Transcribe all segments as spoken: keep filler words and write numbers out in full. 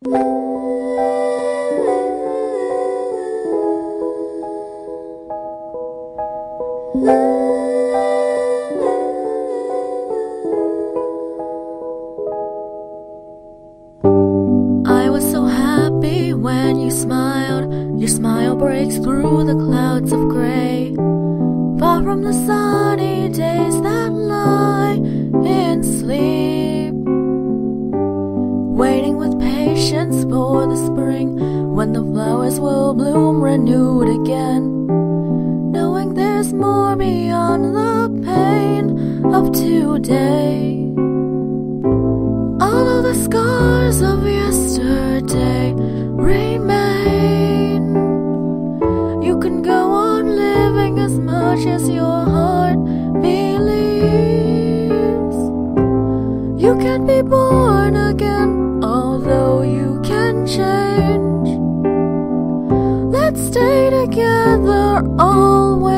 I was so happy when you smiled. Your smile breaks through the clouds of gray, far from the sunny days that lie in sleep, waiting with patience for the spring when the flowers will bloom renewed again, knowing there's more beyond the pain of today. All of the scars of yesterday remain. You can go on living as much as your heart believes. You can be born again, although you can change. Let's stay together always.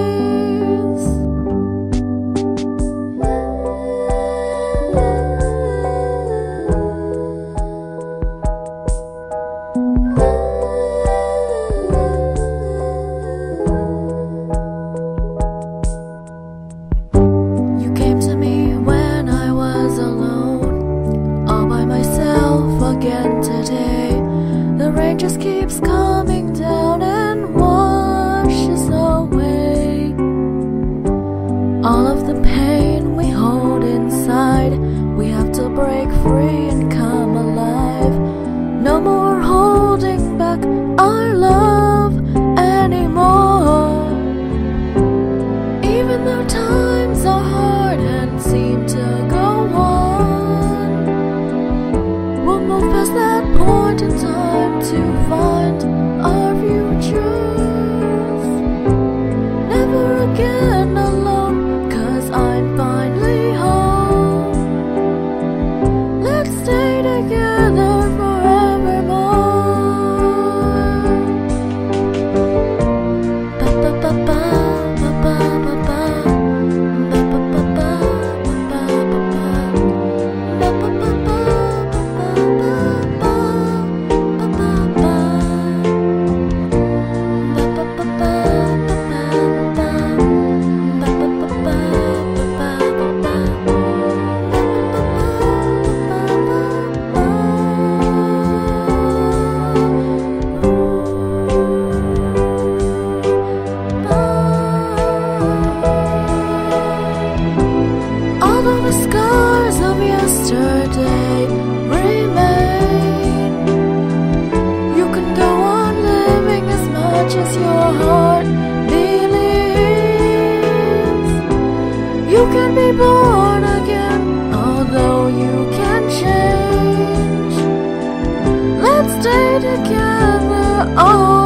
You came to me when I was alone, all by myself again today. The rain just keeps coming down and washes away all of the pain we hold inside. We have to break free and come alive. No more holding back our love anymore. Even though times are hard and seem to go on, we'll move past that point in time to find our futures. Never again alone, 'cause I'm finally home. Let's stay together forevermore. Ba ba ba ba ba ba ba ba. Ba ba ba ba ba ba ba ba. Ba ba ba ba ba ba ba ba. Ba ba ba. Ba ba ba ba ba ba ba. Ba ba ba ba ba ba ba. Although the scars of yesterday remain, you can go on living as much as your heart believes. You can be born again, although you can change. Let's stay together. Oh.